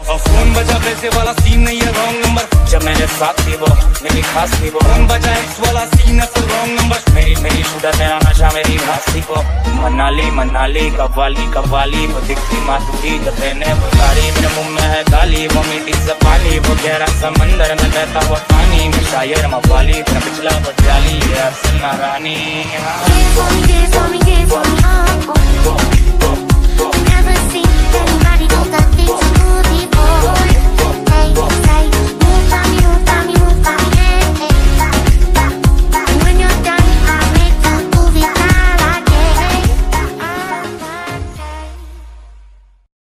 और फोन बजा पैसे वाला सीन नहीं है, रॉन्ग नंबर। जब मेरे साथ थी वो मेरी खास थी वो, फोन बजा एक्स वाला सीन है, फिर रॉन्ग नंबर। मेरी शूटर तेरा नशा मेरी घास थी वो। मनाली कव्वाली वो दिखती मातूटी जब मैंने वो साड़ी, मेरे मुंह में है गाली, वो मीठी से पाली, वो गहरा समंदर में बहता हुआ पानी में शायर मवाली, पिछला वो जाली है अरसना रानी।